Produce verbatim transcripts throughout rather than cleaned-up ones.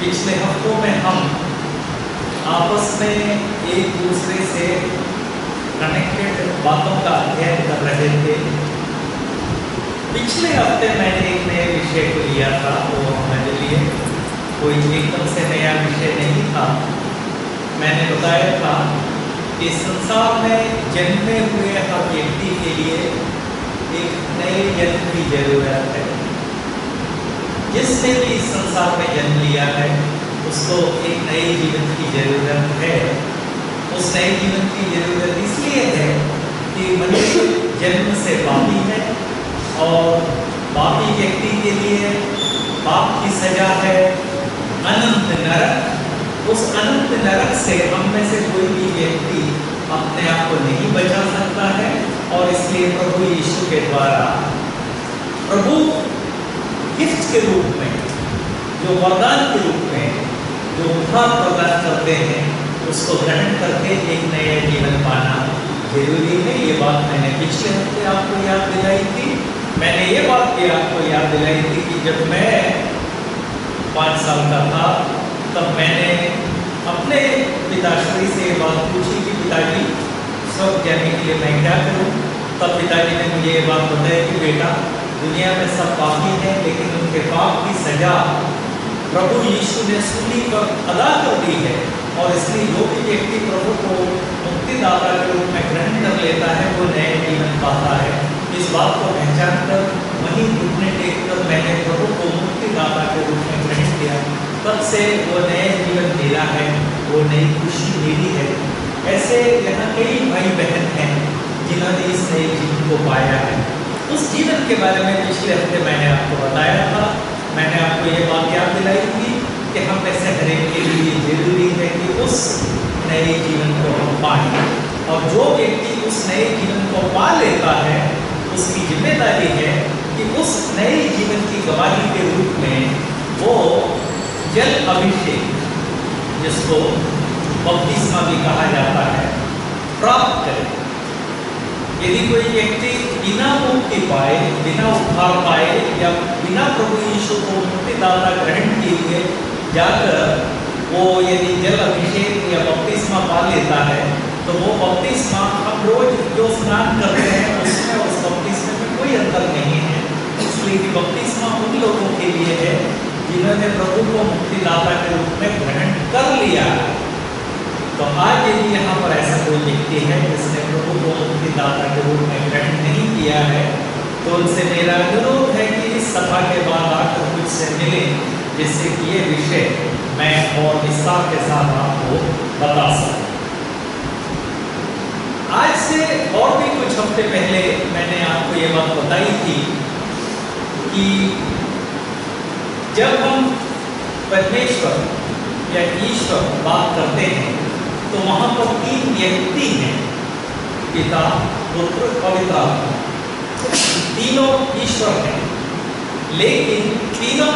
पिछले हफ्तों में हम आपस में एक दूसरे से कनेक्टेड बातों का अध्ययन कर रहे थे। पिछले हफ्ते मैंने एक नए विषय को लिया था, वो हमारे लिए कोई एकदम से नया विषय नहीं था। मैंने बताया था कि संसार में जन्मे हुए हर व्यक्ति के लिए एक नए जन्म की जरूरत है। जिसने भी इस संसार में जन्म लिया है उसको एक नए जीवन की जरूरत है। उस नए जीवन की जरूरत इसलिए है कि मनुष्य जन्म से पापी है और पापी व्यक्ति के लिए पाप की सजा है अनंत नरक। उस अनंत नरक से हम में से कोई भी व्यक्ति अपने आप को नहीं बचा सकता है और इसलिए प्रभु यीशु के द्वारा प्रभु गिफ्ट के रूप में, जो वरदान के रूप में जो उपहार प्रदान करते हैं, उसको ग्रहण करके एक नया जीवन पाना जरूरी है। ये बात मैंने पिछले हफ्ते आपको याद दिलाई थी। मैंने ये बात भी आपको याद दिलाई थी कि जब मैं पाँच साल का था तब मैंने अपने पिताश्री से ये बात पूछी कि पिताजी स्वर्ग जाने के लिए मैं क्या करूं। तब पिताजी ने मुझे ये बात बताई कि बेटा दुनिया में सब पापी हैं, लेकिन उनके पाप की सजा प्रभु यीशु ने सूली पर अदा कर दी है और इसलिए जो भी व्यक्ति प्रभु को मुक्तिदाता के रूप में ग्रहण कर लेता है वो नए जीवन पाता है। इस बात को पहचान कर वहीं घुटने टेक कर मैंने प्रभु को मुक्तिदाता के रूप में ग्रहण किया। तब से वो नए जीवन मेरा है, वो नई खुशी मेरी है। ऐसे यहाँ कई भाई बहन हैं जिन्होंने इस नए जीवन को पाया है। उस जीवन के बारे में पिछले हफ्ते मैंने आपको बताया था। मैंने आपको ये बात याद दिलाई थी कि हम में से हर एक के लिए जरूरी है कि उस नए जीवन को हम पाएं, और जो व्यक्ति उस नए जीवन को पा लेता है उसकी जिम्मेदारी है कि उस नए जीवन की गवाही के रूप में वो जल अभिषेक, जिसको बपतिस्मा भी कहा जाता है, प्राप्त करे। यदि कोई व्यक्ति बिना मुक्ति पाए, बिना उद्धार पाए या बिना प्रभु यीशु को मुक्तिदाता ग्रहण किए जाकर वो यदि जल अभिषेक या बपतिस्मा पा लेता है तो वो बपतिस्मा हम रोज जो स्नान करते हैं उसमें उस बपतिस्मे में कोई अंतर नहीं है। इसलिए कि बपतिस्मा उन लोगों के लिए है जिन्होंने प्रभु को मुक्तिदाता के रूप में ग्रहण कर लिया है। तो आज यदि यहाँ पर ऐसा कोई व्यक्ति है जिसने प्रभु को मुक्तिदाता के रूप में ग्रहण नहीं किया है तो उनसे मेरा अनुरोध है कि इस सभा के बाद आकर मुझसे मिले, जिससे कि ये विषय मैं और विस्तार के साथ आपको बता सकूं। आज से और भी कुछ हफ्ते पहले मैंने आपको ये बात बताई थी कि जब हम परमेश्वर या ईश्वर बात करते हैं तो वहां पर तीन व्यक्ति हैं, पिता, पुत्र, पवित्र आत्मा। तीनों ईश्वर हैं, लेकिन तीनों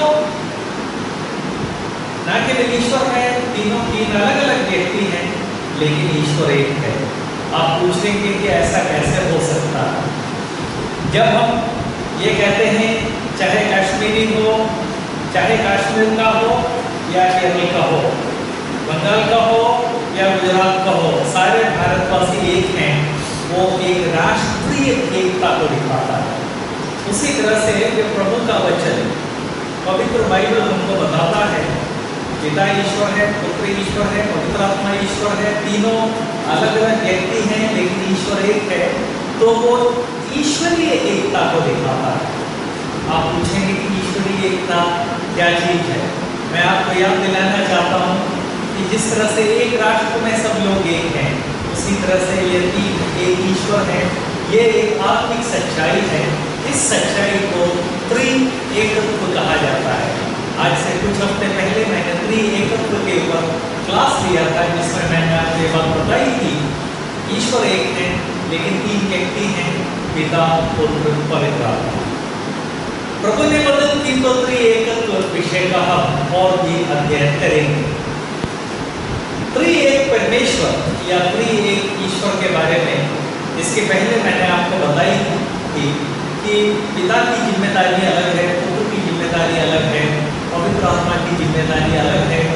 न केवल ईश्वर है, तीनों तीन अलग अलग व्यक्ति हैं, लेकिन ईश्वर एक है। आप पूछेंगे कि ऐसा कैसे हो सकता है? जब हम ये कहते हैं चाहे कश्मीरी हो, चाहे कश्मीर का हो या केरल का हो, बंगाल का हो या गुजरात का हो, सारे भारतवासी एक हैं, वो एक राष्ट्रीय एकता को दिखाता है। उसी तरह से जो प्रभु का वचन पवित्र बाइबल हमको बताता है, पिता ईश्वर है, पुत्र ईश्वर है, पवित्र आत्मा ईश्वर है, तीनों अलग अलग व्यक्ति हैं लेकिन ईश्वर एक है, तो वो ईश्वरीय एकता को दिखाता है। आप पूछेंगे कि ईश्वरीय एकता क्या चीज है? मैं आपको याद दिलाना चाहता हूँ कि जिस तरह से एक राष्ट्र में सब लोग एक हैं, उसी तरह से यदि एक ईश्वर है, ये एक आत्मिक सच्चाई है। इस सच्चाई को त्रि एकत्व कहा जाता है। आज से कुछ हफ्ते पहले मैंने त्रि एकत्व के ऊपर क्लास लिया था, जिसमें मैंने आपको ये बात बताई थी, ईश्वर एक है लेकिन तीन व्यक्ति हैं, पिता, पुत्र, पवित्र आत्मा। प्रभु ने वचन की तो त्रि एकत्व विषय का हम और भी अध्ययन करेंगे। त्रि एक परमेश्वर या त्रि एक ईश्वर के बारे में इसके पहले मैंने आपको बताई थी कि पिता की जिम्मेदारी अलग है, पुत्र की जिम्मेदारी अलग है, पवित्र आत्मा की जिम्मेदारी अलग है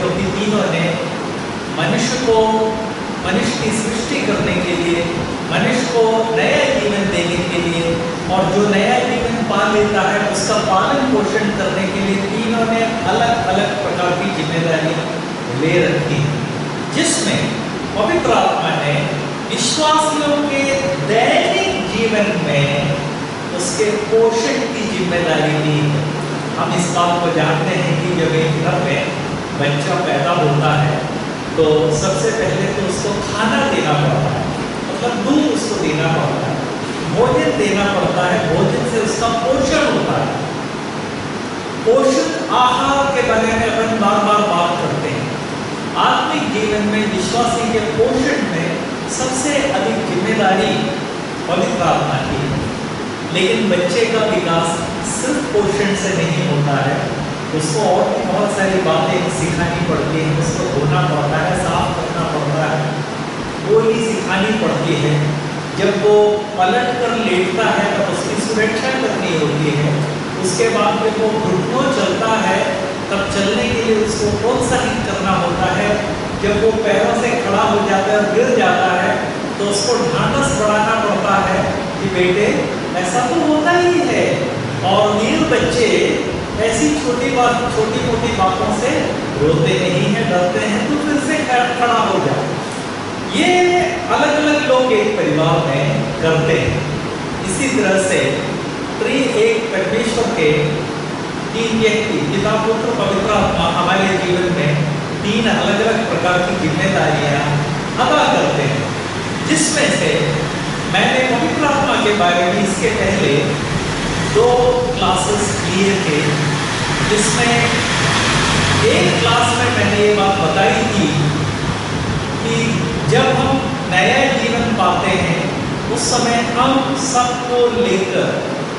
मनुष्य को मनुष्य की सृष्टि करने के लिए, मनुष्य को नया जीवन देने के लिए, और जो नया जीवन पा लेता है उसका पालन पोषण करने के लिए तीनों ने अलग अलग प्रकार की जिम्मेदारी ले रखी है, जिसमें पवित्र आत्मा ने विश्वासियों के दैनिक जीवन में उसके पोषण की जिम्मेदारी ली है। हम इस बात को जानते हैं कि जब एक घर में बच्चा पैदा होता है तो सबसे पहले तो उसको खाना देना पड़ता है, मतलब दूध उसको देना पड़ता है, भोजन देना पड़ता है, भोजन से उसका पोषण होता है। पोषण आहार के बारे में अपन बार बार बात करते हैं। आत्मिक जीवन में विश्वासी के पोषण में सबसे अधिक जिम्मेदारी पवित्र आत्मा की है। लेकिन बच्चे का विकास सिर्फ पोषण से नहीं होता है, उसको और भी बहुत सारी बातें सिखानी पड़ती हैं, उसको धोना पड़ता है, साफ करना पड़ता है, बोली सिखानी पड़ती है। जब वो पलट कर लेटता है तब उसकी सुरक्षा करनी होती है। उसके बाद जब वो घुटनों चलता है तब चलने के लिए उसको प्रोत्साहित करना होता है। जब वो पैरों से खड़ा हो जाता है, गिर जाता है, तो उसको ढांढस बढ़ाना पड़ता है कि बेटे ऐसा तो होता ही है। और नील बच्चे ऐसी छोटी बात छोटी मोटी बातों से रोते नहीं हैं, डरते हैं, तो फिर से खड़ा हो जाओ। ये अलग अलग लोग एक परिवार में करते हैं। इसी तरह से त्रि एक परमेश्वर के तीन व्यक्ति, पिता पुत्र पवित्र आत्मा, हमारे जीवन में तीन अलग अलग प्रकार की जिम्मेदारियां अदा करते हैं, जिसमें से मैंने पवित्र आत्मा के बारे में इसके पहले दो क्लासेस लिए थे, जिसमें एक क्लास में मैंने ये बात बताई थी कि जब हम नया जीवन पाते हैं उस समय हम सबको लेकर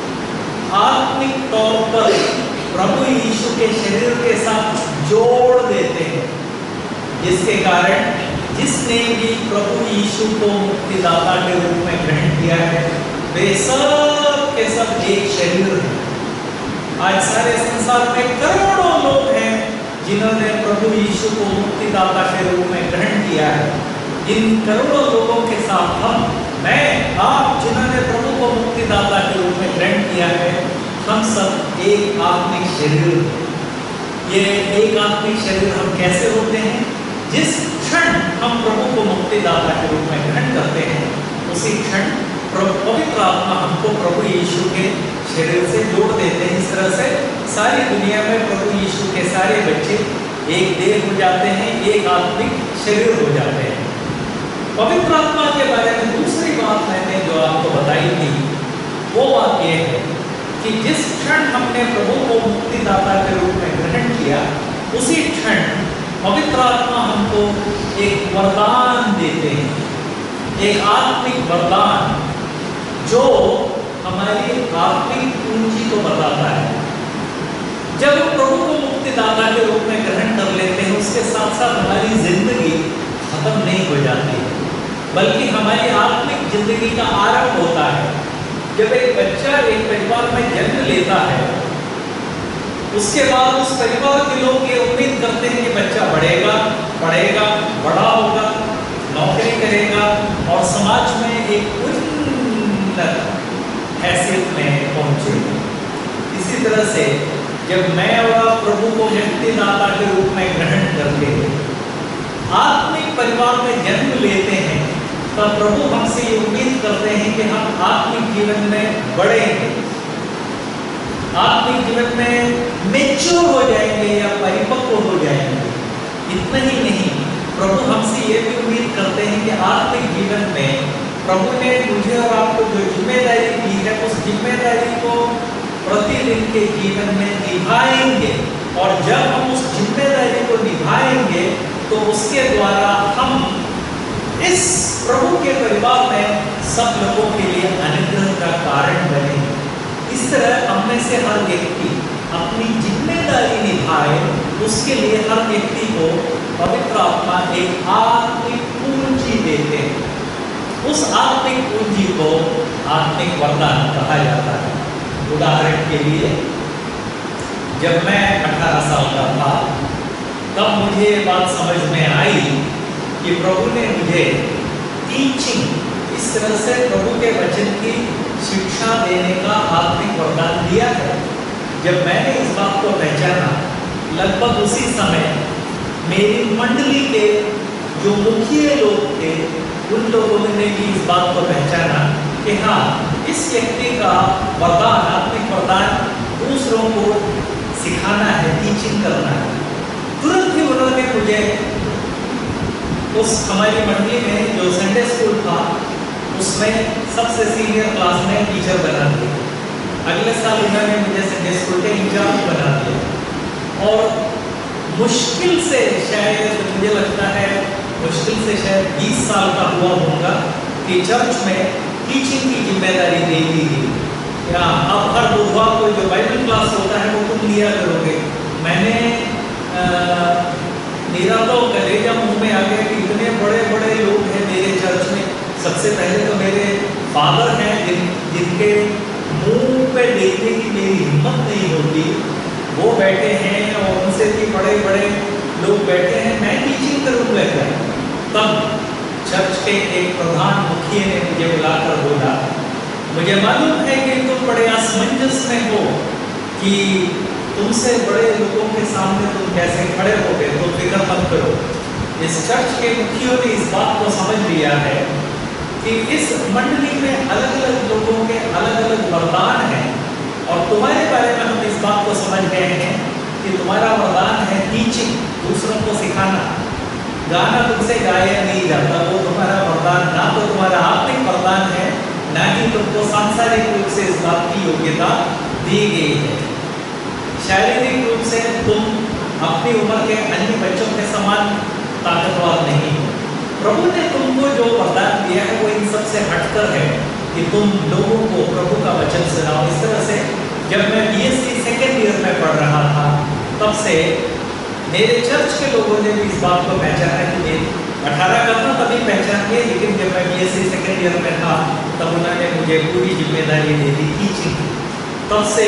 आत्मिक तौर पर प्रभु यीशु के शरीर के साथ जोड़ देते हैं, जिसके कारण जिसने भी प्रभु यीशु को मुक्तिदाता के रूप में ग्रहण किया है वे सब के सब एक शरीर हैं। आज सारे संसार में करोड़ों लोग हैं जिन्होंने प्रभु यीशु को मुक्तिदाता के रूप में ग्रहण किया है। इन करोड़ों लोगों के साथ हम, मैं, आप जिन्होंने प्रभु को मुक्तिदाता के रूप में ग्रहण किया है, हम सब एक आत्मिक शरीर हैं। ये एक आत्मिक शरीर हम कैसे होते हैं? जिस क्षण हम प्रभु को मुक्तिदाता के रूप में ग्रहण करते हैं उसी क्षण पवित्र आत्मा हमको प्रभु यीशु के शरीर से जोड़ देते हैं। इस तरह से सारी दुनिया में प्रभु यीशु के सारे बच्चे एक देह हो जाते हैं, एक आत्मिक शरीर हो जाते हैं। पवित्र आत्मा के बारे में दूसरी बात मैंने जो आपको बताई थी वो बात यह है कि जिस क्षण हमने प्रभु को मुक्तिदाता के रूप में ग्रहण किया उसी क्षण पवित्र आत्मा हमको एक वरदान देते हैं, एक आत्मिक वरदान जो हमारी आत्मिक पूंजी को बताता है। जब हम प्रभु को मुक्तिदाता के रूप में ग्रहण कर लेते हैं उसके साथ साथ हमारी जिंदगी खत्म नहीं हो जाती है, बल्कि हमारी आत्मिक जिंदगी का आरंभ होता है। जब एक बच्चा एक परिवार में जन्म लेता है उसके बाद उस परिवार के लोग ये उम्मीद करते हैं कि बच्चा बढ़ेगा, पढ़ेगा, बड़ा होगा, नौकरी करेगा और समाज में एक उन्नत हैसियत में पहुंचेगा। इसी तरह से जब मैं और प्रभु को मुक्तिदाता के रूप में ग्रहण करके आत्मिक परिवार में जन्म लेते हैं तब प्रभु हमसे ये उम्मीद करते हैं कि हम आत्मिक जीवन में बढ़ेंगे, आत्मिक जीवन में मैच्योर हो जाएंगे या परिपक्व हो जाएंगे। इतना ही नहीं, प्रभु हमसे ये भी उम्मीद करते हैं कि आत्मिक जीवन में प्रभु ने मुझे और आपको जो जिम्मेदारी दी है उस जिम्मेदारी को प्रतिदिन के जीवन में निभाएंगे, और जब हम उस जिम्मेदारी को निभाएंगे तो उसके द्वारा हम इस प्रभु के परिवार में सब लोगों के लिए अनुग्रह का कारण बनेंगे। इस तरह हममें से हर व्यक्ति अपनी जिम्मेदारी निभाए, उसके लिए हर व्यक्ति को पवित्र आत्मा एक आत्मिक पूंजी देते हैं। उस आत्मिक पूंजी को आत्मिक वरदान कहा जाता है। उदाहरण के लिए जब मैं अठारह साल का था तब मुझे ये बात समझ में आई कि प्रभु ने मुझे टीचिंग, इस तरह से प्रभु के वचन की शिक्षा देने का आत्मिक वरदान दिया है। जब मैंने इस बात को पहचाना, लगभग उसी समय मेरी मंडली के जो मुखिया लोग थे, उन लोगों ने भी इस बात को पहचाना कि हाँ, इस व्यक्ति का वरदान, आत्मिक वरदान दूसरों को सिखाना है, टीचिंग करना है। तुरंत ही उन्होंने मुझे उस हमारी मंडली में जो संडे स्कूल था, उसमें सबसे सीनियर क्लास में टीचर बना दिया। अगले साल उन्होंने मुझे संडे स्कूल के इंचार्ज बना दिया। और मुश्किल से, शायद मुझे लगता है मुश्किल से शायद बीस साल का हुआ होगा कि चर्च में टीचिंग की जिम्मेदारी दे दी गई। या अब हर बुधवार को जो बाइबल क्लास होता है वो तुम लिया करोगे। मैंने आ, मेरा तो कलेजा मुंह में आ गया कि इतने बड़े बड़े लोग हैं मेरे चर्च में। सबसे पहले तो मेरे फादर हैं जिन जिनके मुंह पे देखने की मेरी हिम्मत नहीं होती, वो बैठे हैं और उनसे भी बड़े बड़े लोग बैठे हैं, मैं टीचिंग करूँगा क्या? तब चर्च के एक प्रधान मुखिया ने मुझे बुलाकर बोला, मुझे मालूम है कि तुम बड़े असमंजस में हो कि तुमसे बड़े लोगों के सामने तुम कैसे खड़े होगे, तो फिक्र मत करो। इस चर्च के मुखियों ने इस बात को समझ लिया है कि इस मंडली में अलग अलग लोगों के अलग अलग वरदान हैं, और तुम्हारे बारे में हम इस बात को समझ गए हैं कि तुम्हारा वरदान है टीचिंग, दूसरों को सिखाना। गाना तुमसे गाया नहीं जाता, वो तुम्हारा वरदान, ना तो तुम्हारा आत्मिक वरदान है, ना ही तुमको सांसारिक रूप से इस बात की योग्यता दी गई है। शारीरिक रूप से तुम अपनी उम्र के अन्य बच्चों के समान ताकतवर नहीं हो। प्रभु ने तुमको जो वरदान दिया है वो इन सब से हटकर है कि तुम लोगों को प्रभु का वचन सुनाओ। इस तरह से जब मैं बीएससी सेकेंड ईयर में पढ़ रहा था, तब से मेरे चर्च के लोगों ने भी इस बात को पहचाना कि मेरी अठारह का था तभी पहचान गए, लेकिन जब मैं बीएससी सेकेंड ईयर में था तब उन्होंने मुझे पूरी जिम्मेदारी दे दी टीचिंग। तब से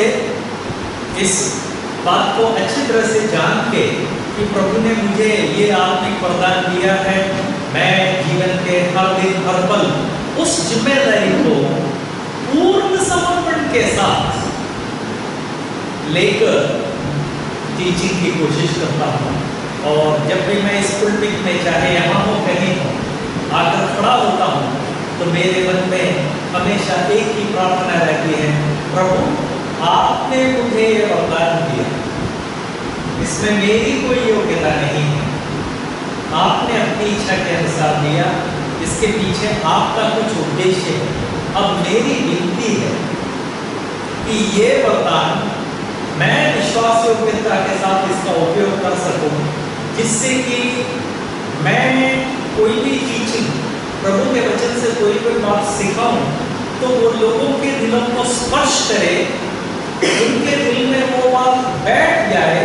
इस बात को अच्छी तरह से जान के कि प्रभु ने मुझे ये आत्मिक वरदान दिया है, मैं जीवन के हर दिन हर पल उस जिम्मेदारी को पूर्ण समर्पण के साथ लेकर टीचिंग की कोशिश करता हूँ। और जब भी मैं इस पुलपिट में, चाहे यहाँ हो कहीं हो, आकर खड़ा होता हूँ, तो मेरे मन में हमेशा एक ही प्रार्थना रहती है, प्रभु आपने मुझे ये वरदान दिया, इसमें मेरी कोई योग्यता नहीं है, आपने अपनी इच्छा के अनुसार दिया, इसके पीछे आपका कुछ उद्देश्य है। अब मेरी विनती है कि ये वरदान मैं विश्वास योग्यता के साथ इसका उपयोग कर सकूं, जिससे कि मैं कोई भी टीचिंग, प्रभु के वचन से कोई कोई बात सिखाऊं, तो वो लोगों के दिलों को स्पर्श करे, उनके दिल में वो बात बैठ जाए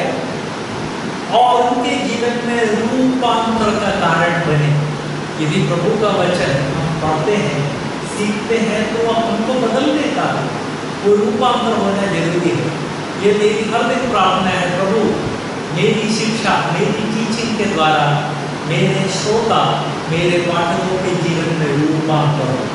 और उनके जीवन में रूपांतर का कारण बने। यदि प्रभु का वचन हम पढ़ते हैं, सीखते हैं, तो हम उनको बदलने का वो रूपांतर होना जरूरी है। ये मेरी हर दिन प्रार्थना है, प्रभु मेरी शिक्षा, मेरी टीचिंग के द्वारा मेरे श्रोता, मेरे पाठकों के जीवन में रूपांतर हो।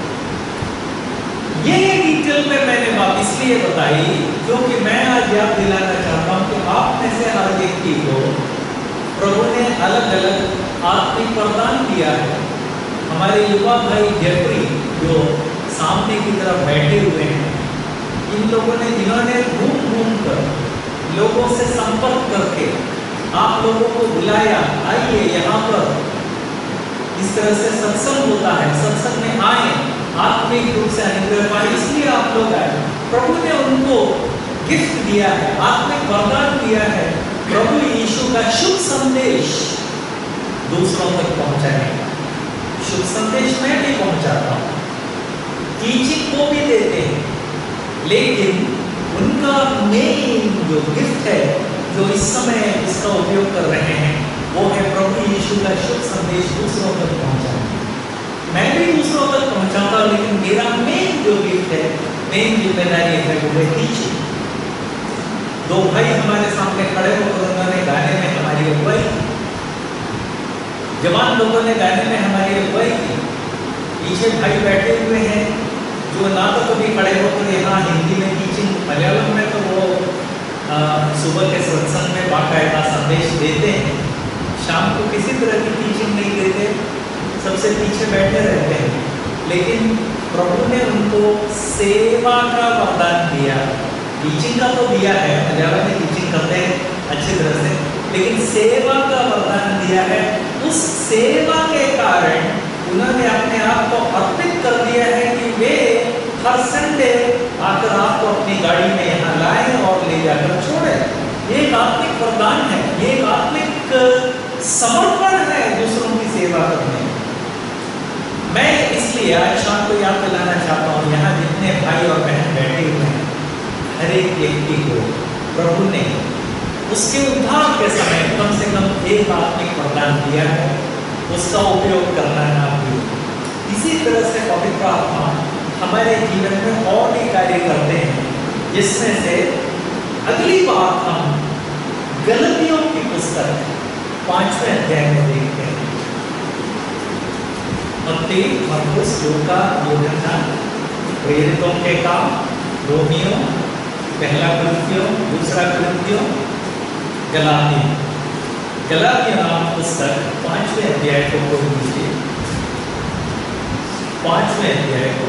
ये डिटेल में मैंने बात इसलिए बताई क्योंकि मैं आज याद दिलाना चाहता हूँ कि आप में से हर व्यक्ति को प्रभु ने अलग अलग आत्मिक वरदान दिया है। हमारे युवा भाई जेफरी जो सामने की तरफ बैठे हुए हैं, इन लोगों ने, जिन्होंने घूम घूम कर लोगों से संपर्क करके आप लोगों को बुलाया, आइए यहाँ पर इस तरह से सत्संग होता है, सत्संग में आए, आत्मिक रूप से अनुग्रह पाए, इसलिए आप लोग आए। प्रभु ने उनको गिफ्ट दिया है, आत्मिक वरदान दिया है, प्रभु यीशु का शुभ संदेश दूसरों तक पहुंचाने का। शुभ संदेश मैं भी पहुंचाता हूँ, टीचिंग को भी देते हैं, लेकिन उनका मेन जो गिफ्ट है, जो इस समय इसका उपयोग कर रहे हैं, वो है प्रभु यीशु का शुभ संदेश दूसरों तक पहुंचाना। मैं भी दूसरों तक पहुंचाता हूँ, लेकिन मेरा मेन जो गिफ्ट है, मेन जिम्मेदारी है वो है टीचिंग। दो भाई हमारे सामने खड़े होकर उन्होंने गाने में हमारी अगुवाई, जवान लोगों ने गाने में हमारी अगुवाई की। पीछे भाई बैठे हुए हैं जो ना तो कभी खड़े होकर यहाँ हिंदी में टीचिंग, मलयालम में तो वो आ, सुबह के सत्संग में बाकायदा संदेश देते हैं, शाम को किसी तरह की टीचिंग नहीं देते, सबसे पीछे बैठे रहते हैं। लेकिन प्रभु ने उनको सेवा का वरदान दिया। टीचिंग का तो दिया है, मलयालम में टीचिंग करते हैं अच्छी तरह से, लेकिन सेवा का वरदान दिया है। उस सेवा के कारण उन्होंने अपने आप को अर्पित कर दिया है कि वे हर संडे आकर आपको अपनी गाड़ी में यहाँ लाएं और ले जाकर छोड़ें। ये एक आत्मिक वरदान है, ये एक आत्मिक समर्पण है दूसरों की सेवा करने। मैं इसलिए आज शाम को याद दिलाना चाहता हूँ, यहाँ जितने भाई और बहन बैठे हुए हैं, हर एक व्यक्ति को प्रभु ने उसके उद्धार के समय कम से कम एक आत्मिक वरदान दिया है, उसका उपयोग करना ना भूलें। इसी तरह से पवित्र आत्मा हमारे जीवन में और भी कार्य करते हैं, जिसमें से अगली बात हम गलतियों की पुस्तक पांचवें अध्याय में देखते हैं। मत्ती, मरकुस, लूका, यूहन्ना, प्रेरितों के काम, रोमियो, पहला कुरिन्थियों, दूसरा कुरिन्थियों, गलातियों। गलातियों नाम पुस्तक पांचवें अध्याय को खोल लीजिए। पांचवें अध्याय को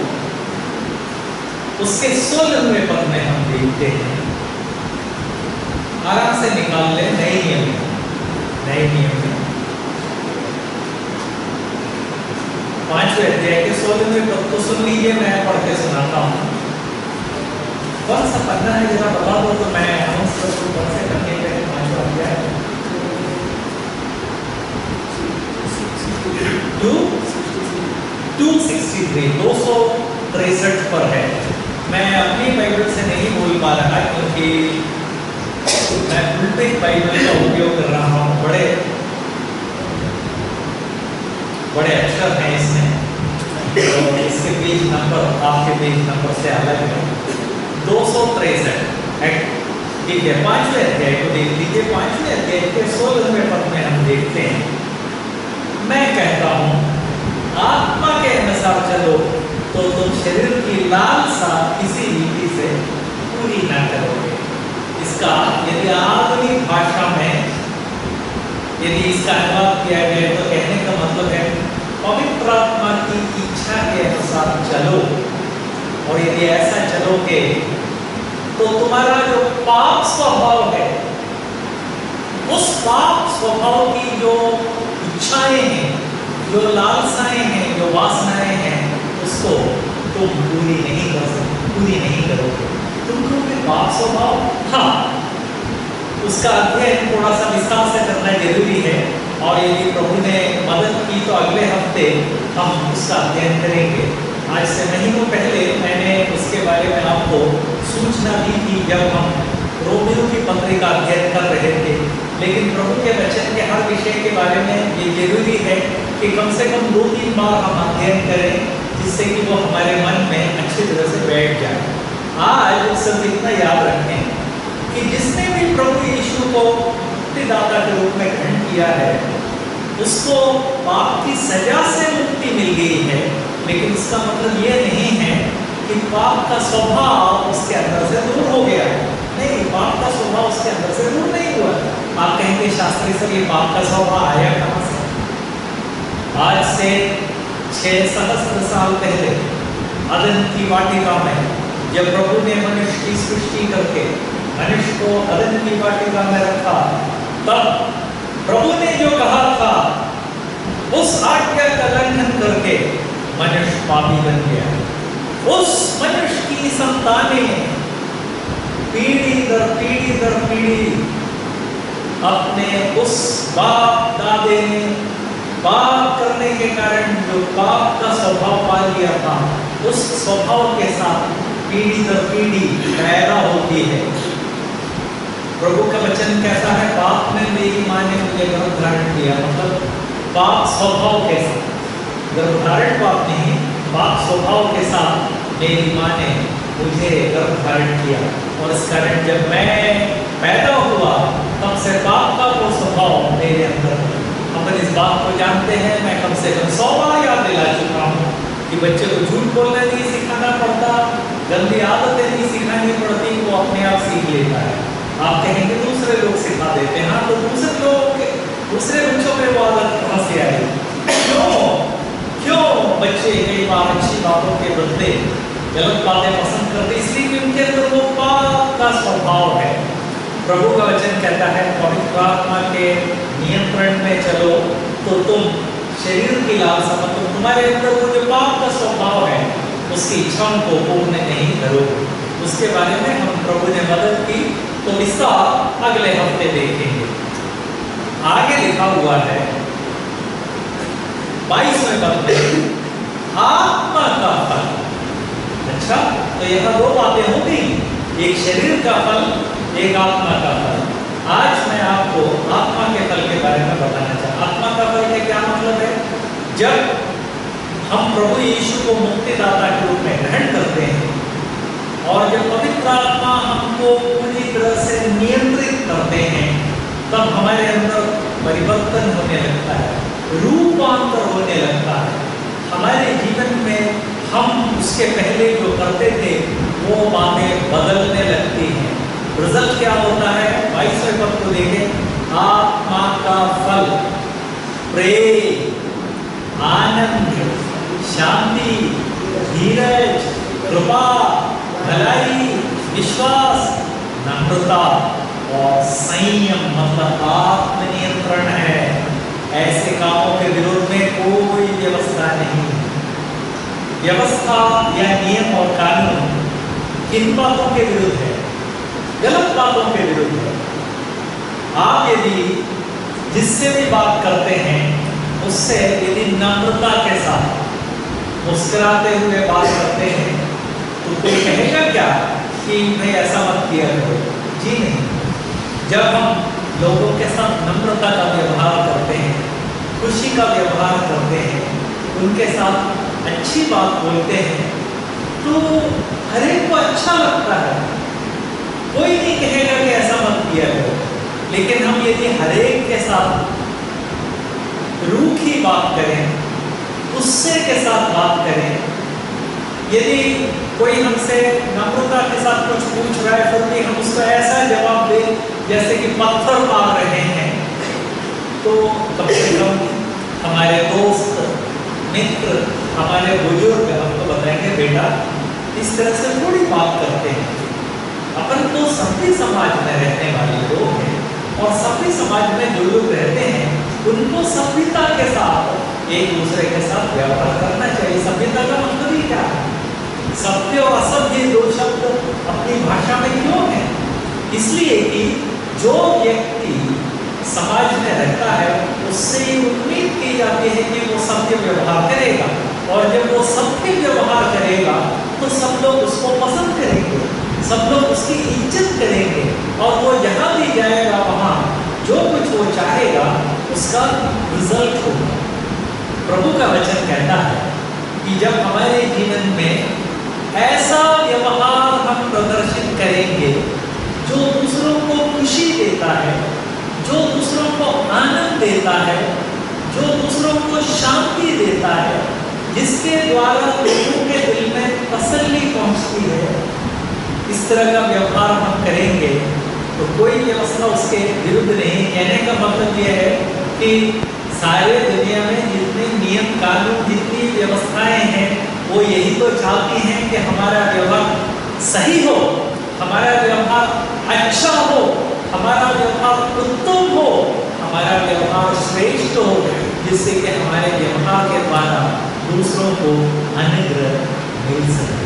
उसके सोलहवें पद में हम देखते हैं। आराम से निकाल ले, नए नियम में, नए नियम में पांचवें अध्याय के सोलहवें पद को सुन लीजिए, मैं पढ़ के सुनाता हूँ। कौन सा पन्ना है जरा बता दो तो मैं अनाउंस कर दूं कौन से पन्ने पे पांचवा अध्याय। टू सिक्सटी थ्री, दो सौ तिरसठ पर है। मैं अपनी बाइबल से नहीं बोल पा रहा क्योंकि मैं उल्टे बाइबल का उपयोग कर रहा हूँ। बड़े बड़े अक्षर हैं इसमें, तो इसके पेज नंबर आपके पेज नंबर से अलग है। दो सौ तिरसठ, ठीक है। पांचवें अध्याय को देख लीजिए। पांचवें अध्याय के सोलहवें पद में हम देखते हैं, मैं कहता हूँ आत्मा के अनुसार चलो तो तुम शरीर की लालसा किसी रीति से पूरी ना करोगे। इसका यदि आधुनिक भाषा में यदि इसका अनुवाद किया जाए तो कहने का मतलब है पवित्र आत्मा की इच्छा के अनुसार चलो, और यदि ऐसा चलोगे तो तुम्हारा जो पाप स्वभाव है, उस पाप स्वभाव की जो इच्छाएं हैं, जो लालसाएं हैं, जो वासनाएं हैं, उसको तुम पूरी नहीं कर सकते, पूरी नहीं करोगे। तुमको भी पाप स्वभाव, हाँ, उसका अध्ययन थोड़ा सा विस्तार से करना जरूरी है, और यदि प्रभु ने मदद की तो अगले हफ्ते हम उसका अध्ययन करेंगे। आज से महीनों पहले मैंने उसके बारे में आपको सूचना दी थी जब हम रोमियो की पत्रिका अध्ययन कर रहे थे। लेकिन प्रभु के वचन के हर विषय के बारे में ये जरूरी है कि कम से कम दो तीन बार हम अध्ययन करें, जिससे कि वो हमारे मन में अच्छी तरह से बैठ जाए। आज सब इतना याद रखें कि जिसने भी प्रभु यीशु को मुक्तिदाता के रूप में ग्रहण किया है, उसको पाप की सजा से मुक्ति मिल गई है, लेकिन उसका मतलब ये नहीं है कि पाप का स्वभाव उसके अंदर से दूर हो गया। नहीं, पाप का स्वभाव उसके अंदर से दूर नहीं हुआ। आप कहेंगे शास्त्री सर ये पाप का स्वभाव आया कहाँ से? आज से छह सहस्त्र साल पहले अदन की वाटिका में जब प्रभु ने मनुष्य की सृष्टि करके मनुष्य को अदन की वाटिका में रखा, तब प्रभु ने जो कहा था उस आज्ञा का लंघन करके मनुष्य पापी बन गया। उस मनुष्य की संतानें पीढ़ी दर पीढ़ी दर पीढ़ी अपने उस बाप दादे ने पाप करने के कारण जो पाप का स्वभाव पा लिया था, उस स्वभाव के साथ पीढ़ी दर पीढ़ी पैदा होती है। प्रभु का वचन कहता है, पाप में मेरी माँ ने मुझे गर्भ धारण किया, मतलब पाप स्वभाव के साथ, गर्भधारण पाप नहीं, पाप स्वभाव के साथ मेरी माँ ने मुझे गर्भ धारण किया, और इस कारण जब मैं पैदा हुआ तब से पाप का वो स्वभाव मेरे अंदर। अपन इस बात को लोग जानते हैं, मैं कम से कम सौ बार याद दिला चुका हूँ कि बच्चे को झूठ बोलना नहीं सिखाना पड़ता, गंदी आदतें नहीं सिखानी पड़ती, वो अपने आप सीख लेता है। आप कहेंगे दूसरे लोग सिखा देते हैं, हाँ, तो दूसरे लोग के दूसरे बच्चों में वो आदत कहाँ से आई? क्यों क्यों बच्चे कई बार अच्छी बातों के बदले गलत बातें पसंद करते? इसलिए कि उनके अंदर वो पाप का स्वभाव है। प्रभु का वचन कहता है, पवित्र आत्मा के नियंत्रण में चलो तो तुम शरीर की लालसा, मतलब तुम्हारे अंदर वो जो पाप का स्वभाव है उसकी इच्छाओं को पूर्ण नहीं करोगे। उसके बारे में हम प्रभु ने मदद की, तो इसका अगले हफ्ते देखेंगे। आगे लिखा हुआ है बाईसवें पद में, आत्मा का फल। अच्छा, तो यह दो बातें हो गई, एक शरीर का फल, एक आत्मा का फल। आज मैं आपको आत्मा के फल के बारे में बताना चाहता हूं। आत्मा का फल का क्या मतलब है? जब हम प्रभु यीशु को मुक्तिदाता के रूप में ग्रहण करते हैं और जब पवित्र आत्मा हमको पूरी तरह से नियंत्रित करते हैं, तब हमारे अंदर परिवर्तन होने लगता है, रूपांतर होने लगता है। हमारे जीवन में हम उसके पहले जो करते थे वो बातें बदलने लगती हैं। रिजल्ट क्या होता है? बाईसवें पद को देखें, आत्मा का फल प्रेम, आनंद, शांति, धीरज, कृपा, भलाई, विश्वास, नम्रता और संयम, मतलब आत्मनियंत्रण है। ऐसे कामों के विरोध में कोई व्यवस्था नहीं। व्यवस्था या नियम और कानून किन बातों के विरुद्ध है? गलत बातों के विरुद्ध है। आप यदि जिससे भी बात करते हैं उससे यदि नम्रता के साथ मुस्कुराते हुए बात करते हैं तो कोई कहेगा क्या कि भाई ऐसा मत किया करो? जी नहीं। जब हम लोगों के साथ नम्रता का व्यवहार करते हैं, खुशी का व्यवहार करते हैं, उनके साथ अच्छी बात बोलते हैं, तो हर एक को अच्छा लगता है। कोई नहीं कहेगा कि ऐसा मत किया करो। लेकिन हम यदि हर एक के साथ रूखी बात करें, गुस्से के साथ बात करें, यदि कोई हमसे नम्रता के साथ कुछ पूछ रहा है फिर भी हम उसको ऐसा जवाब दें जैसे कि पत्थर मार रहे हैं, तो कम से कम हमारे दोस्त, मित्र, हमारे बुजुर्ग हमको बताएंगे, बेटा इस तरह से थोड़ी बात करते हैं। अपन तो सभ्य समाज में रहने वाले लोग हैं और सभ्य समाज में जो लोग रहते हैं उनको सभ्यता के साथ एक दूसरे के साथ व्यवहार करना चाहिए। सभ्यता का मतलब ही क्या है? सभ्य और असभ्य दो शब्द अपनी भाषा में क्यों है? इसलिए कि जो व्यक्ति समाज में रहता है उससे उम्मीद की जाती है कि वो सभ्य व्यवहार करेगा, और जब वो सभ्य व्यवहार करेगा तो सब लोग उसको पसंद करेंगे, सब लोग उसकी इज्जत करेंगे, और वो जहाँ भी जाएगा वहाँ जो कुछ वो चाहेगा उसका रिजल्ट होगा। प्रभु का वचन कहता है कि जब हमारे जीवन में ऐसा व्यवहार हम प्रदर्शित करेंगे जो दूसरों को खुशी देता है, जो दूसरों को आनंद देता है, जो दूसरों को शांति देता है, जिसके द्वारा लोगों के दिल में तसल्ली पहुंचती है, इस तरह का व्यवहार हम करेंगे तो कोई व्यवस्था उसके विरुद्ध नहीं। कहने का मतलब यह है कि सारे दुनिया में जितने नियम कानून, जितनी व्यवस्थाएं हैं, वो यही तो चाहती हैं कि हमारा व्यवहार सही हो, हमारा व्यवहार अच्छा हो, हमारा व्यवहार उत्तम हो, हमारा व्यवहार श्रेष्ठ हो, जिससे कि हमारे व्यवहार के द्वारा दूसरों को अनुग्रह मिल सके।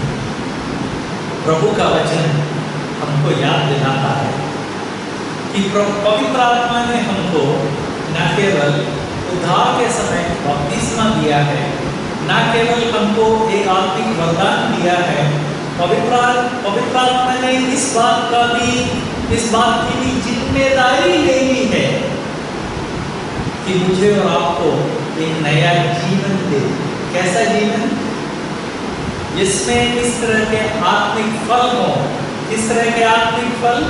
प्रभु का वचन हमको याद दिलाता है कि पवित्र आत्मा ने हमको न केवल उद्धार के समय बपतिस्मा दिया है, न केवल हमको एक आत्मिक वरदान दिया है, पवित्र पवित्र आत्मा ने इस बात का भी इस बात की भी जिम्मेदारी ले ली है कि मुझे और आपको एक नया जीवन दे। कैसा जीवन? जिसमें इस तरह के आत्मिक फल हो। इस तरह के आत्मिक फल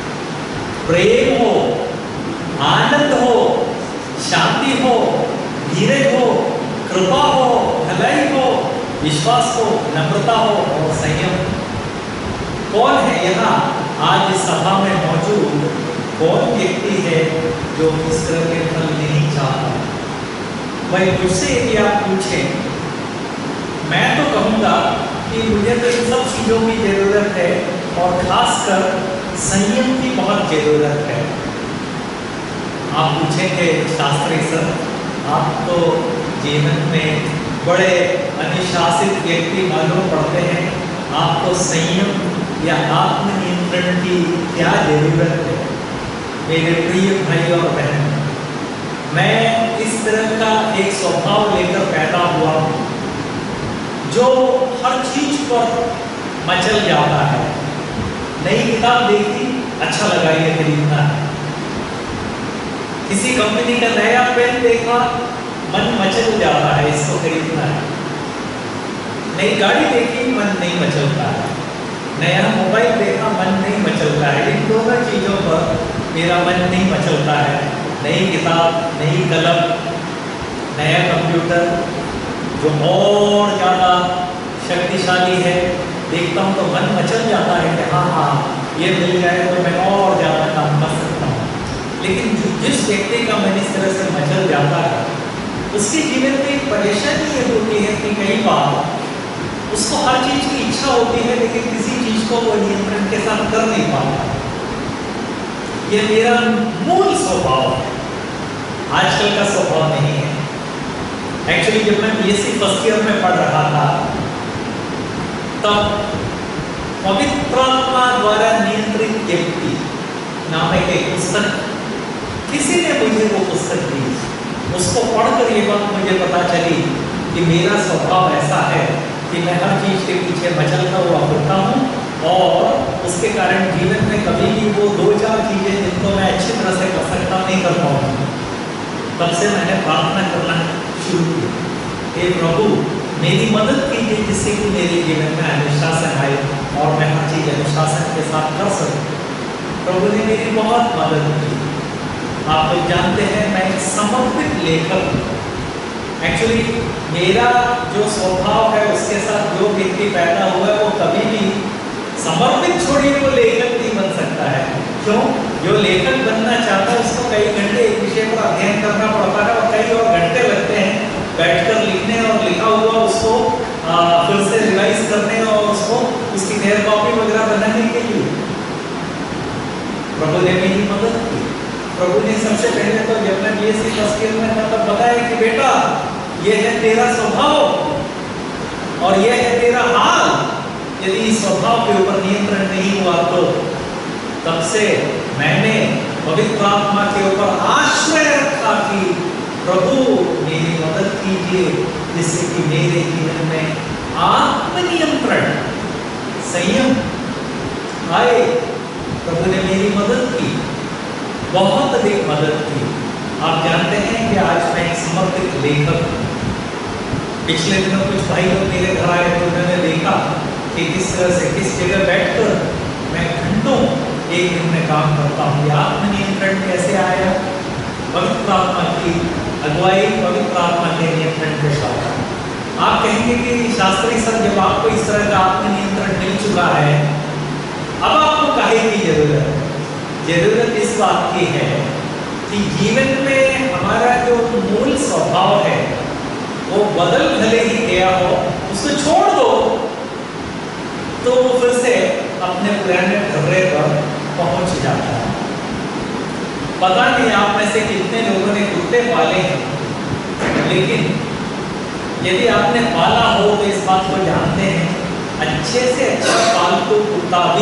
प्रेम हो, आनंद हो, शांति हो, विश्वास हो, नम्रता हो और संयम। कौन है यहाँ आज इस सभा में मौजूद, कौन व्यक्ति है जो इस तरह के फल नहीं चाहता? भाई मुझसे यदि आप पूछें, मैं तो कहूँगा कि मुझे तो इन सब चीज़ों की ज़रूरत है और खासकर संयम की बहुत ज़रूरत है। आप पूछेंगे शास्त्री सर, आप तो जीवन में बड़े अनुशासित व्यक्ति मालूम पड़ते हैं, आपको संयम या आत्मनियंत्रण की क्या ज़रूरत है? मेरे प्रिय भाई और बहन, मैं इस तरह का एक स्वभाव लेकर पैदा हुआ हूँ जो हर चीज पर मचल जाता है। नई किताब देखी, अच्छा लगा ये खरीदना है। किसी कंपनी का नया पेन देखा, मन मचल जाता है, इसको खरीदना है। नई गाड़ी देखी, मन नहीं मचलता है। नया मोबाइल देखा, मन नहीं मचलता है। इन दोनों चीज़ों पर मेरा मन नहीं मचलता है। नई किताब, नई कलम, नया कंप्यूटर जो और ज़्यादा शक्तिशाली है, देखता हूँ तो मन मचल जाता है कि हाँ हाँ ये मिल जाए तो मैं और ज़्यादा काम कर सकता हूँ। लेकिन जिस व्यक्ति का मन इस तरह से मचल जाता है, उसके जीवन में एक परेशानी ये होती है कि कई बार उसको हर चीज़ की इच्छा होती है लेकिन किसी चीज़ को वो नियंत्रण के साथ कर नहीं पाता। ये मेरा मूल स्वभाव है, आजकल का स्वभाव नहीं है। एक्चुअली जब मैं बीएससी फर्स्ट ईयर में पढ़ रहा था तब पवित्र आत्मा द्वारा नियंत्रित व्यक्ति नामक एक पुस्तक, किसी ने मुझे वो पुस्तक दी। उसको पढ़कर ये बात मुझे पता चली कि मेरा स्वभाव ऐसा है कि मैं हर चीज़ के पीछे मचलता हुआ फिरता हूँ और उसके कारण जीवन में कभी भी वो दो चार चीज़ें जिनको मैं अच्छी तरह से कर सकता नहीं कर पाऊँगा। तब से मैंने प्रार्थना करना शुरू की, हे प्रभु मेरी मदद कीजिए जिससे कि मेरे जीवन में अनुशासन आए और मैं हर चीज़ अनुशासन के साथ कर सकूँ। प्रभु ने मेरी बहुत मदद की। आप लोग जानते हैं मैं एक समर्पित लेखक हूँ। एक्चुअली मेरा जो स्वभाव है उसके साथ जो व्यक्ति पैदा हुआ है वो कभी भी समर्पित छोड़िए वो लेखक नहीं बन सकता है। क्यों? जो लेखक बनना चाहता है उसको कई घंटे एक विषय पर अध्ययन करना पड़ता है और कई और घंटे लगते हैं बैठकर लिखने और लिखा हुआ उसको आ, फिर से रिवाइज करने और उसको उसकी क्लियर कॉपी वगैरह बनाने के लिए। प्रभु ने मेरी मदद की। प्रभु ने सबसे पहले तो जब मैं बीएससी फर्स्ट ईयर में था तब बताया कि बेटा ये है तेरा स्वभाव और ये है तेरा हाल। यदि इस स्वभाव के ऊपर नियंत्रण नहीं हुआ तो तब से मैंने पवित्र आत्मा के ऊपर आश्रय रखा कि प्रभु मेरी मदद कीजिए जिससे कि मेरे जीवन में आत्मनियंत्रण संयम आए। प्रभु ने मेरी मदद की, बहुत अधिक मदद की। आप जानते हैं कि आज मैं एक समर्पित लेखक हूँ। पिछले दिनों कुछ भाई लोग मेरे घर आए तो उन्होंने देखा कि किस तरह से किस जगह बैठकर मैं घंटों एक दिन में काम करता हूँ। आत्मनियंत्रण कैसे आया? पवित्र आत्मा की अगुवाई, पवित्र आत्मा के नियंत्रण के साथ। आप कहेंगे कि शास्त्री सर जब आपको इस तरह का आत्मनियंत्रण मिल चुका है अब आपको काहे की जरूरत है? जरूरत इस बात की है कि जीवन में हमारा जो मूल स्वभाव है वो बदल भले ही गया हो, उसको छोड़ दो तो वो फिर से अपने पुराने ढर्रे पर पहुंच जाता है। पता नहीं आप में से कितने लोगों ने कुत्ते पाले हैं, लेकिन यदि आपने पाला हो तो इस बात को जानते हैं अच्छे से अच्छा पालतू कुत्ता भी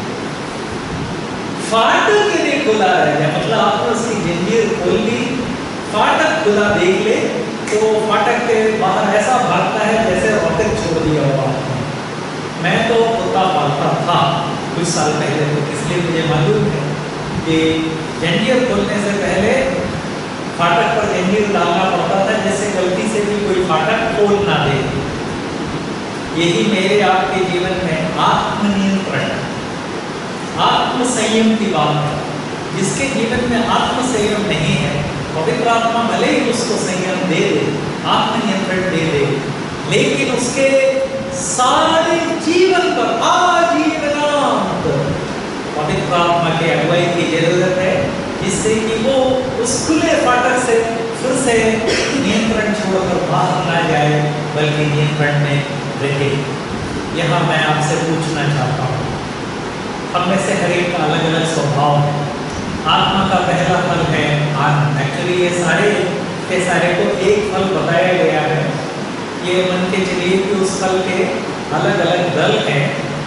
फाटक के लिए खुला रहेगा। मतलब आपने उसकी जंजीर खोल ली, फाटक खुला देख ले तो फाटक के बाहर ऐसा भागता है जैसे रॉकेट छोड़ दिया हुआ। मैं तो कुत्ता पालता था कुछ साल पहले, तो इसलिए मुझे मालूम है कि जंजीर खोलने से पहले फाटक पर जंजीर डालना पड़ता था जिससे गलती से भी कोई फाटक खोल ना दे। यही मेरे आपके जीवन में आत्मनियंत्रण, आत्म संयम की बात है। जिसके जीवन में आत्म संयम नहीं है, पवित्र आत्मा भले ही उसको संयम दे दे, आत्मनियंत्रण दे दे, लेकिन उसके सारे जीवन पर आजीवनांत पवित्र आत्मा की अगुवाई की जरूरत है, जिससे कि वो उस खुले फाटक से फिर से नियंत्रण छोड़कर बाहर ना जाए, बल्कि नियंत्रण में रहे। यहाँ मैं आपसे पूछना चाहता हूँ, हम में से हर एक का अलग अलग स्वभाव है। आत्मा का पहला फल है आनंद। एक्चुअली ये सारे के सारे को एक फल बताया गया है। ये मन के चलिए कि उस फल के अलग अलग दल हैं।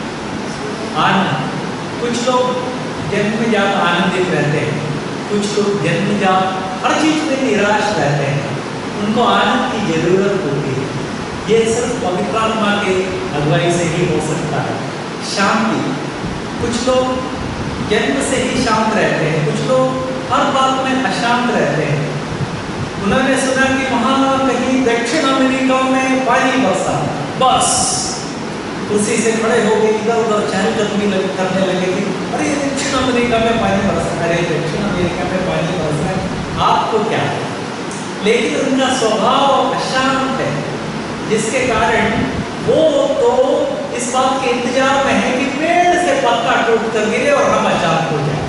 आनंद, कुछ लोग जन्मजात आनंदित रहते हैं, कुछ लोग जन्मजात हर चीज में निराश रहते हैं, उनको आनंद की जरूरत होती है। ये सिर्फ पवित्र आत्मा के अगुवाई से ही हो सकता है। शांति, कुछ लोग जन्म से ही शांत रहते हैं, कुछ लोग हर बात में अशांत रहते हैं। उन्होंने सुना कि वहाँ कहीं दक्षिण अमेरिका में पानी बरसा, बस कुर्सी से खड़े हो गए, इधर उधर चहलकदमी करने लगे कि अरे दक्षिण अमेरिका में पानी बरसा, अरे दक्षिण अमेरिका में पानी बरसा, आपको क्या है? लेकिन उनका स्वभाव अशांत है, जिसके कारण वो तो इस बात के इंतजार में है कि पेड़ से पत्ता टूट कर गिरे और हम अचानक हो जाए।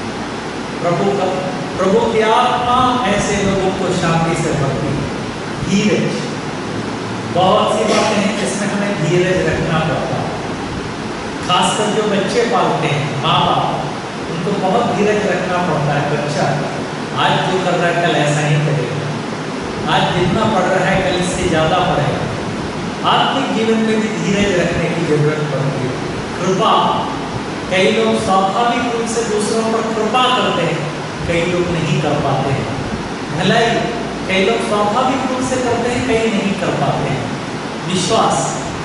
प्रभु का प्रभु की आत्मा ऐसे लोगों को शांति से भरती है। धीरज, बहुत सी बातें हैं जिसमें हमें धीरज रखना पड़ता है। खासकर जो बच्चे पालते हैं, माँ बाप, उनको बहुत धीरज रखना पड़ता है। बच्चा आज जो कर रहा है कल ऐसा ही करेगा, आज जितना पढ़ रहा है कल इससे ज़्यादा पढ़ेगा। आत्मिक जीवन में भी धीरज रखने की जरूरत पड़ती है। कृपा, कई लोग स्वाभाविक रूप से दूसरों पर कृपा करते हैं, कई लोग नहीं कर पाते हैं। भलाई, कई लोग स्वाभाविक रूप से करते हैं, कई नहीं कर पाते हैं। विश्वास,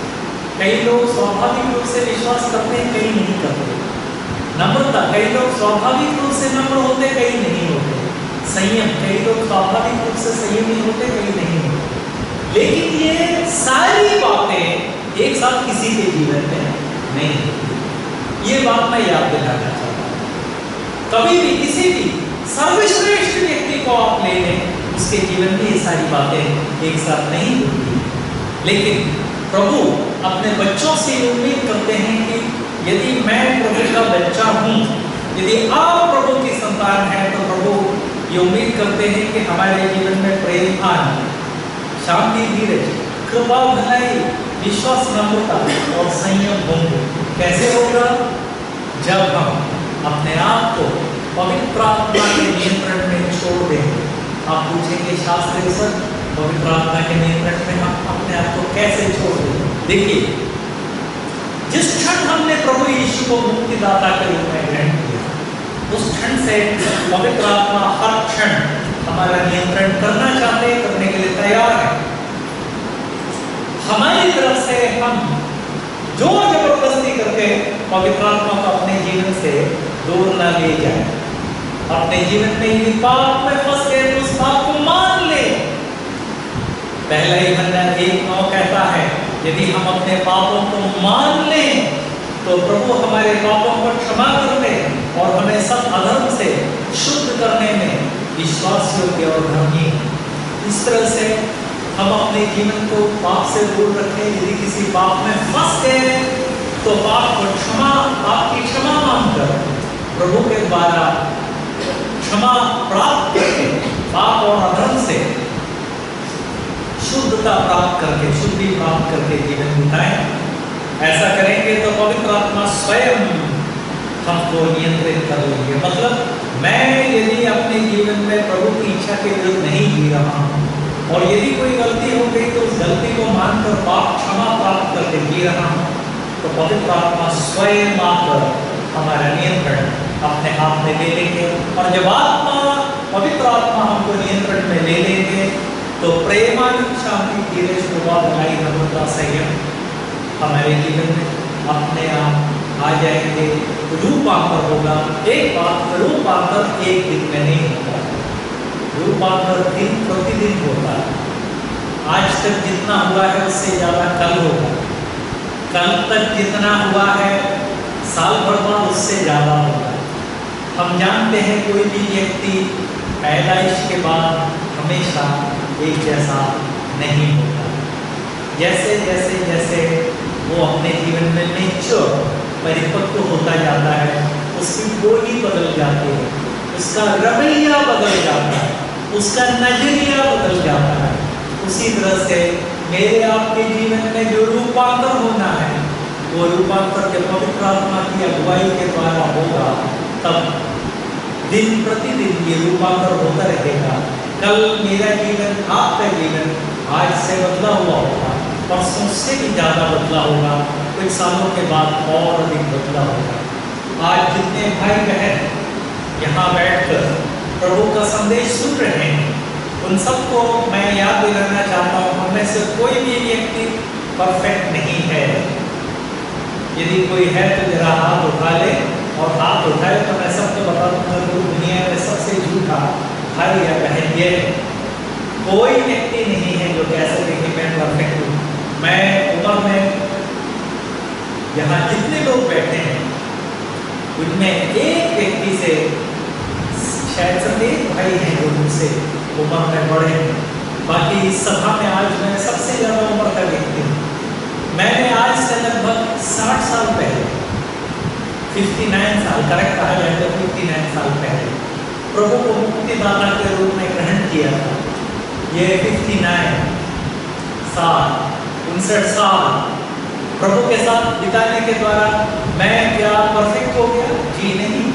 कई लोग स्वाभाविक रूप से विश्वास करते हैं, कई नहीं करते। नम्रता, कई लोग स्वाभाविक रूप से नम्र होते, कई नहीं होते। संयम, कई लोग स्वाभाविक रूप से संयमी होते, कई नहीं होते। लेकिन ये सारी बातें एक साथ किसी के जीवन में नहीं होती। ये बात मैं याद दिलाना चाहता हूँ। कभी भी किसी भी सर्वश्रेष्ठ व्यक्ति को आप ले लें, उसके जीवन में ये सारी बातें एक साथ नहीं होती। लेकिन प्रभु अपने बच्चों से उम्मीद करते हैं कि यदि मैं प्रभु का बच्चा हूँ, यदि आप प्रभु की संतान हैं, तो प्रभु ये उम्मीद करते हैं कि हमारे जीवन में प्रेम, आनंद, शांति, धीरज, कृपा, भलाई, विश्वास, नम्रता और संयम होंगे। कैसे होगा? जब हम अपने आप को पवित्र आत्मा के नियंत्रण में छोड़ देंगे। आप पूछेंगे शास्त्री सर, पवित्र आत्मा के नियंत्रण में हम अपने आप को कैसे छोड़ देंगे? देखिए, जिस क्षण हमने प्रभु यीशु को मुक्तिदाता के रूप में ग्रहण किया, उस क्षण से पवित्र आत्मा हर क्षण हमारा नियंत्रण करना चाहते हैं, करने के लिए तैयार है। हमारी तरफ से हम जोर जबरदस्ती करके पवित्र आत्मा को अपने जीवन से दूर न ले जाए। अपने जीवन में यदि पाप में फंस गए तो उस पाप को मान ले। पहला ही यूहन्ना एक नौ कहता है, यदि हम अपने पापों को मान लें तो प्रभु हमारे पापों को क्षमा कर दे और हमें सब अधर्म से शुद्ध करने में विश्वास योग्य और धर्मी। इस तरह से हम अपने जीवन को पाप से दूर रखें। यदि किसी पाप में फंस गए तो पाप को क्षमा पाप की क्षमा मांगकर प्रभु के द्वारा क्षमा प्राप्त करके पाप और अधर्म से शुद्धता प्राप्त करके शुद्धि प्राप्त करके जीवन बिताएं। ऐसा करेंगे तो पवित्र आत्मा स्वयं हमको नियंत्रित कर लेंगे। मतलब मैं यदि अपने जीवन में प्रभु की इच्छा के विरुद्ध नहीं जी रहा हूँ और यदि कोई गलती हो गई तो उस गलती को मानकर पाप क्षमा प्राप्त करके जी रहा हूँ, तो पवित्र आत्मा स्वयं आकर हमारा नियंत्रण अपने हाथ में ले लेंगे। और जब आत्मा पवित्र आत्मा हमको नियंत्रण में ले लेंगे तो प्रेमानंद, शांति, धीरज, कृपा, भलाई, नम्रता, संयम हमारे जीवन में अपने आप आ जाएंगे। रूपांतर होगा। एक बात, रूपांतर एक दिन में नहीं होता, रूपांतर दिन प्रतिदिन होता है। आज तक जितना हुआ है उससे ज्यादा कल होगा, कल तक जितना हुआ है साल भर बाद उससे ज्यादा होगा। हम जानते हैं कोई भी व्यक्ति पैदाइश के बाद हमेशा एक जैसा नहीं होता। जैसे जैसे जैसे वो अपने जीवन में मेच्योर परिपक्व होता जाता है, उसकी बोली बदल जाती है, उसका रवैया बदल जाता है, उसका नजरिया बदल जाता है। उसी तरह से मेरे आपके जीवन में जो रूपांतर होना है, वो रूपांतर के पवित्र आत्मा की अगुवाई के द्वारा होगा। तब दिन प्रतिदिन ये रूपांतर होता रहेगा। कल मेरा जीवन, आपका जीवन आज से बदला हुआ होगा, परसों से भी ज़्यादा बदला होगा, कुछ सालों के बाद और अधिक बदला होगा। आज जितने भाई बहन यहाँ बैठकर प्रभु का संदेश सुन रहे हैं, उन सबको मैं याद दिलाना चाहता हूँ, उनमें से कोई भी व्यक्ति परफेक्ट नहीं है। यदि कोई है तो जरा हाथ उठा ले, और हाथ उठाए तो मैं सबको बता दूंगा कि दुनिया में सबसे झूठा भाई या बहन ये है। कोई व्यक्ति नहीं है जो कह सके कि मैं परफेक्ट हूँ। मैं उम्र में यहाँ जितने लोग बैठे हैं उनमें एक व्यक्ति से शायद सब एक भाई हैं जो मुझसे उम्र में बड़े हैं। बाकी इस सभा में आज मैं सबसे ज़्यादा उम्र का व्यक्ति हूँ। मैंने आज से लगभग साठ साल पहले, उनसठ साल करेक्ट कहा जाए तो उनसठ साल पहले प्रभु को मुक्तिदाता के रूप में ग्रहण किया था। ये उनसठ साल उनसठ साल प्रभु के साथ बिताने के द्वारा मैं क्या परफेक्ट हो गया? जी नहीं।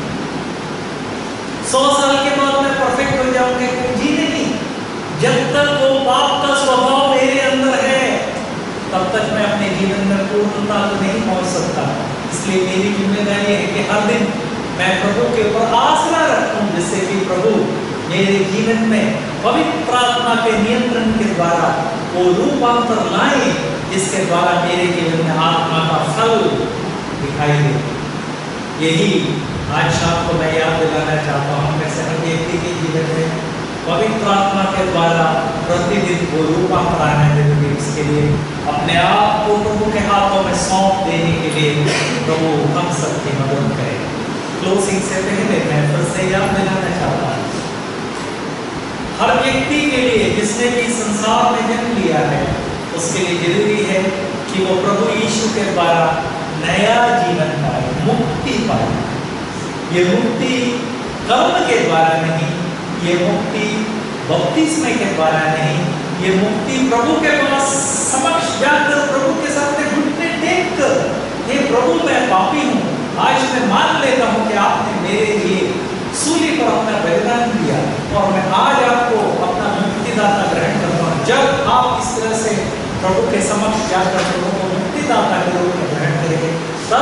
सौ साल के बाद मैं परफेक्ट हो जाऊंगा? जी नहीं। जब तक वो पाप का स्वभाव मेरे अंदर है तब तक मैं अपने जीवन में पूर्णता को नहीं पहुंच सकता। इसलिए मेरी जिम्मेदारी है कि हर दिन मैं प्रभु के ऊपर आसरा रखूं, जिससे कि प्रभु मेरे जीवन में पवित्र आत्मा के नियंत्रण के द्वारा वो रूपांतर लाए, जिसके द्वारा मेरे जीवन में आत्मा का फल दिखाई दे। यही आज शाम को मैं याद दिलाना चाहता हूँ। वैसे हर व्यक्ति के जीवन में पवित्र आत्मा के द्वारा प्रतिदिन वो रूपांतर आने देंगे। इसके लिए अपने आप को प्रभु के हाथों में सौंप देने के लिए प्रभु हम सबकी मदद करे। क्लोजिंग से पहले मैं फिर से याद दिलाना चाहता हूँ, हर व्यक्ति के लिए जिसने भी संसार में जन्म लिया है, उसके लिए जरूरी है कि वो प्रभु यीशु के द्वारा नया जीवन पाए, मुक्ति पाए। ये मुक्ति कर्म के द्वारा नहीं, ये मुक्ति बपतिस्मे के द्वारा नहीं, ये मुक्ति प्रभु के पास समक्ष जाकर प्रभु के सामने घुटने टेक कर, हे प्रभु मैं पापी हूँ, आज मैं मान लेता हूँ कि आपने मेरे लिए सूली पर अपना बलिदान दिया और मैं आज आपको अपना मुक्तिदाता ग्रहण करता हूँ। जब आप इस तरह से प्रभु के समक्ष जाकर प्रभु को मुक्तिदाता के रूप में ग्रहण करेंगे,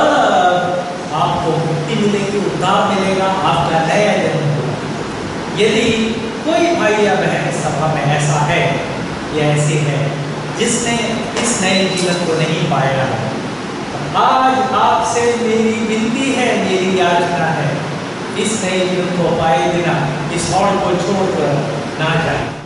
तब आपको मुक्ति मिलेगी, उद्धार मिलेगा, आपका नया जन्म होगा। यदि कोई भाई या बहन इस सभा में ऐसा है या ऐसी है जिसने इस नए जीवन को नहीं पाया है, आज आपसे मेरी विनती है, मेरी याचना है, इस नए जीवन को पाए बिना इस हॉल को छोड़कर ना जाए।